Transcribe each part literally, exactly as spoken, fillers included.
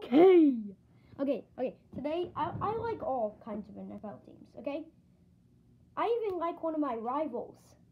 Okay. Okay, okay. Today, I, I like all kinds of N F L teams, okay? I even like one of my rivals,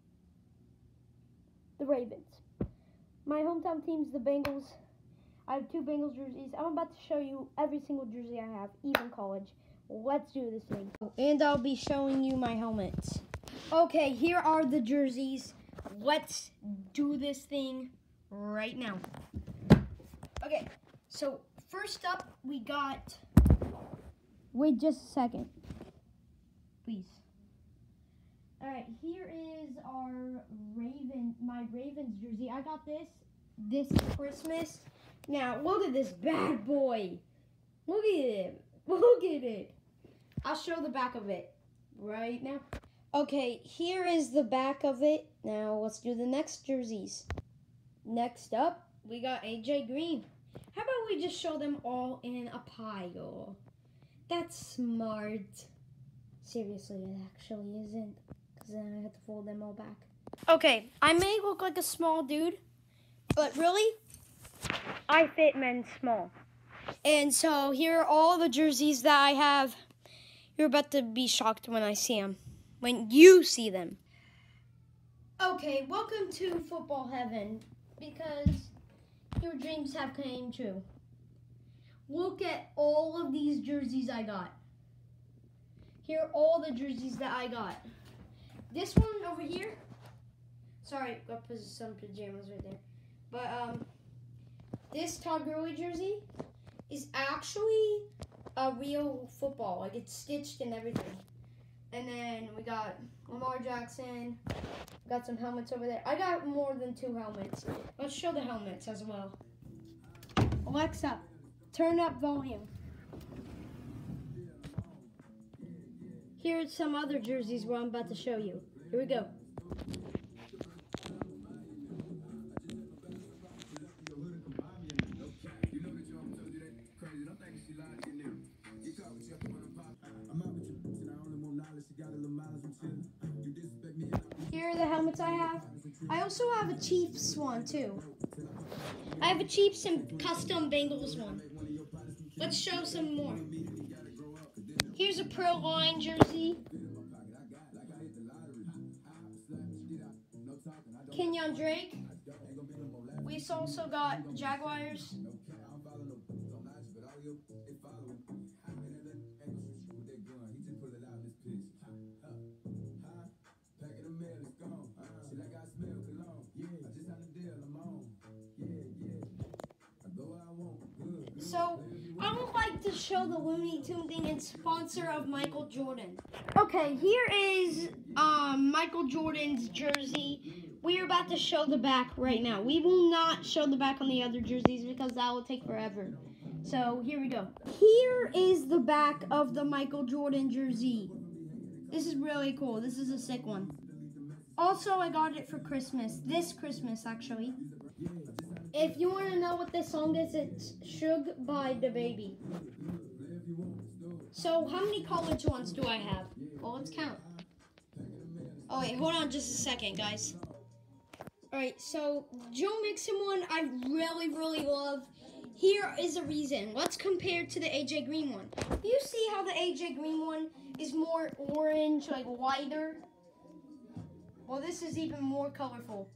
the Ravens. My hometown team's the Bengals. I have two Bengals jerseys. I'm about to show you every single jersey I have, even college. Let's do this thing. And I'll be showing you my helmets. Okay, here are the jerseys. Let's do this thing right now. Okay, so first up, we got... Wait just a second, please. All right, here is our Raven, my Ravens jersey. I got this this Christmas. Now, look at this bad boy. Look at it. Look at it. I'll show the back of it right now. Okay, here is the back of it. Now, let's do the next jerseys. Next up, we got A J Green. How about we just show them all in a pile? That's smart. Seriously, it actually isn't, because then I have to fold them all back. Okay, I may look like a small dude, but really, I fit men small. And so here are all the jerseys that I have. You're about to be shocked when I see them, when you see them. Okay, welcome to football heaven, because your dreams have came true. Look at all of these jerseys I got. Here are all the jerseys that I got. This one over here, sorry, got some pajamas right there. But um, this Todd Gurley jersey is actually a real football. Like, it's stitched and everything. And then we got Lamar Jackson. Got some helmets over there. I got more than two helmets. Let's show the helmets as well. Alexa, turn up volume. Here's some other jerseys where I'm about to show you. Here we go. Here are the helmets I have. I also have a Chiefs one too. I have a Chiefs and custom Bengals one. Let's show some more. Here's a Pro Line jersey. Kenyon Drake. We've also got Jaguars. So, I would like to show the Looney Tune thing in sponsor of Michael Jordan. Okay, here is um, Michael Jordan's jersey. We are about to show the back right now. We will not show the back on the other jerseys because that will take forever. So, here we go. Here is the back of the Michael Jordan jersey. This is really cool. This is a sick one. Also, I got it for Christmas. This Christmas, actually. If you want to know what this song is, it's Suge by DaBaby. So, how many college ones do I have? Well, let's count. Oh, wait, hold on just a second, guys. Alright, so, Joe Mixon one, I really, really love. Here is a reason. Let's compare to the A J Green one. You see how the A J Green one is more orange, like lighter? Well, this is even more colorful.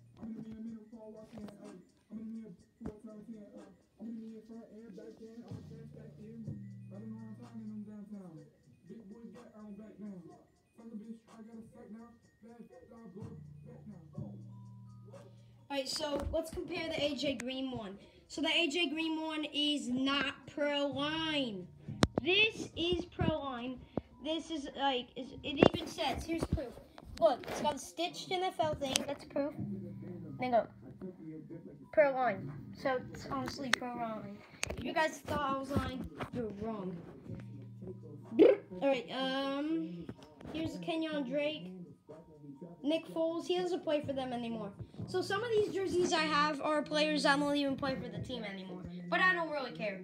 Alright, so let's compare the A J Green one. So the A J Green one is not Pro Line. This is Pro Line. This is like, it even says, here's proof. Look, it's got a stitched N F L thing, that's proof. Then go, Pro Line. So it's honestly Pro Line. If you guys thought I was lying, you're wrong. Alright, um, here's Kenyon Drake. Nick Foles, he doesn't play for them anymore. So some of these jerseys I have are players that don't even play for the team anymore. But I don't really care.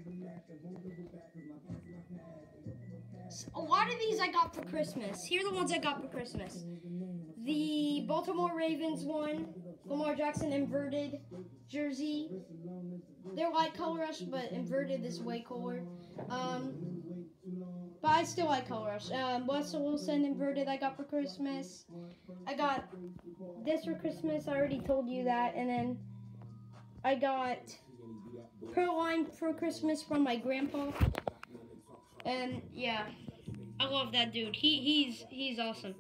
A lot of these I got for Christmas. Here are the ones I got for Christmas. The Baltimore Ravens one, Lamar Jackson inverted jersey. they're like Color Rush, but inverted is way cooler. Um, but I still like Color Rush. Um, Russell Wilson inverted I got for Christmas. I got this for Christmas. I already told you that. And then I got Pearline for Christmas from my grandpa. And yeah, I love that dude. He he's he's awesome.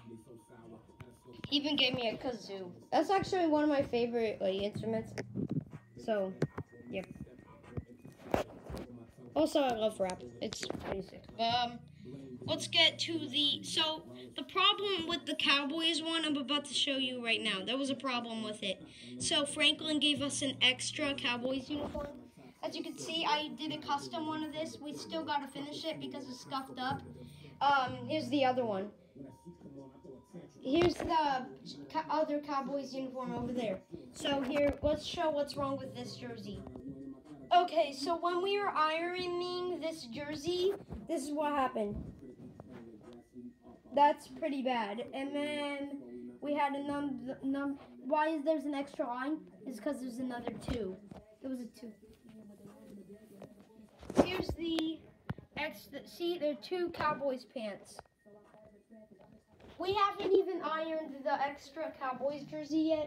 He even gave me a kazoo. That's actually one of my favorite like instruments. So, yep. Also, I love rap. It's pretty sick. Um, let's get to the... So, the problem with the Cowboys one, I'm about to show you right now. There was a problem with it. So, Franklin gave us an extra Cowboys uniform. As you can see, I did a custom one of this. We still got to finish it because it's scuffed up. Um, here's the other one. Here's the other Cowboys uniform over there. So, here, let's show what's wrong with this jersey. Okay, so when we were ironing this jersey, this is what happened. That's pretty bad. And then we had a num num. Why is there's an extra line? It's because there's another two. It was a two. Here's the extra. See, there are two Cowboys pants. We haven't even ironed the extra Cowboys jersey yet.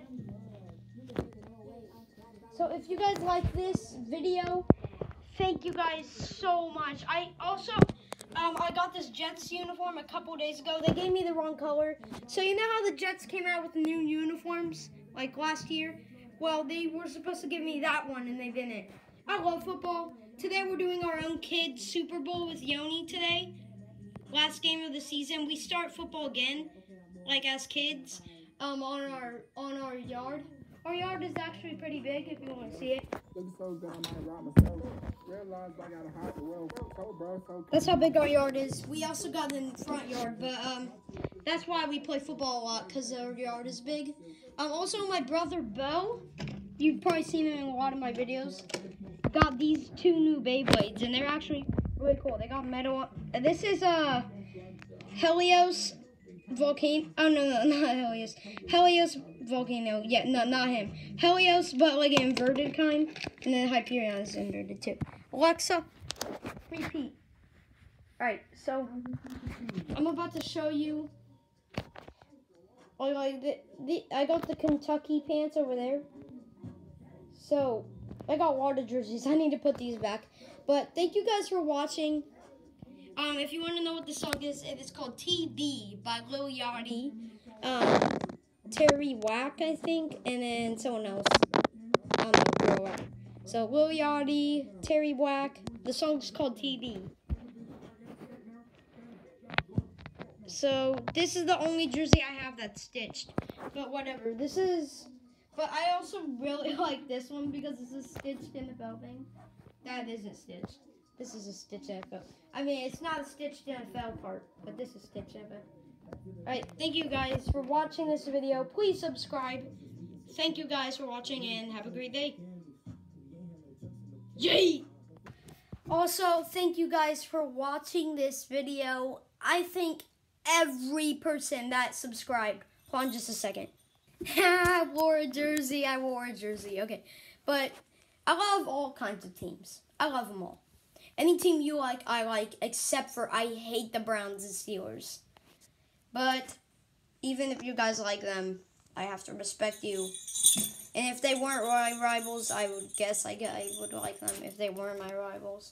So if you guys like this video, thank you guys so much. I also, um, I got this Jets uniform a couple days ago. They gave me the wrong color. So you know how the Jets came out with new uniforms, like last year? Well, they were supposed to give me that one, and they didn't. I love football. Today we're doing our own kids Super Bowl with Yoni today. Last game of the season. We start football again, like as kids, um, on our on our yard. Our yard is actually pretty big if you want to see it. That's how big our yard is. We also got the front yard, but um, that's why we play football a lot, because our yard is big. Um, also, my brother Bo, you've probably seen him in a lot of my videos, got these two new Beyblades, and they're actually really cool. They got metal. This is a uh, Helios Volcano. Oh, no, no, not Helios. Helios Volcano. Yeah, no, not him. Helios, but like an inverted kind. And then Hyperion is inverted too. Alexa, repeat. Alright, so I'm about to show you. Like the, the, I got the Kentucky pants over there. So, I got a lot of jerseys. I need to put these back. But thank you guys for watching. Um, if you want to know what the song is, it is called T D by Lil Yachty, um, Terry Wack, I think, and then someone else. I don't know. So Lil Yachty, Terry Wack. The song's called T D. So this is the only jersey I have that's stitched. But whatever. This is. But I also really like this one because this is stitched N F L thing. That isn't stitched. This is a stitched N F L. I mean, it's not a stitched N F L part, but this is stitched N F L. Alright, thank you guys for watching this video. Please subscribe. Thank you guys for watching and have a great day. Yay! Also, thank you guys for watching this video. I thank every person that subscribed. Hold on just a second. I wore a jersey. I wore a jersey. Okay. But I love all kinds of teams. I love them all. Any team you like, I like, except for I hate the Browns and Steelers. But even if you guys like them, I have to respect you. And if they weren't my rivals, I would guess I, I would like them if they weren't my rivals.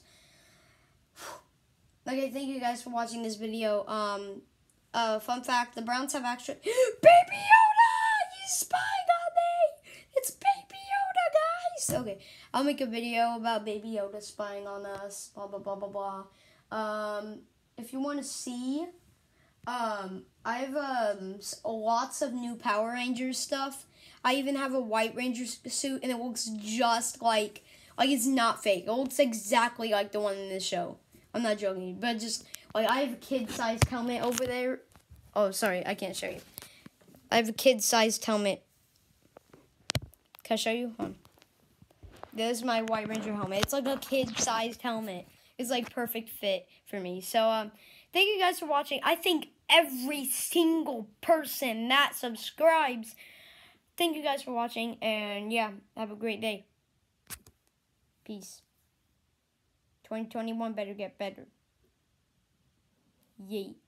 Okay, thank you guys for watching this video. Um, uh, fun fact, the Browns have actually... Baby Yoda! He's spying on me! It's Baby Yoda, guys! Okay, I'll make a video about Baby Yoda spying on us, blah, blah, blah, blah, blah. Um, if you want to see, um, I have um, lots of new Power Rangers stuff. I even have a White Ranger suit, and it looks just like, like it's not fake. It looks exactly like the one in this show. I'm not joking, but just, like, I have a kid-sized helmet over there. Oh, sorry, I can't show you. I have a kid-sized helmet. Can I show you? Hold on. This is my White Ranger helmet. It's like a kid-sized helmet. It's, like, perfect fit for me. So, um, thank you guys for watching. I thank every single person that subscribes. Thank you guys for watching, and, yeah, have a great day. Peace. twenty twenty-one better get better. Yay.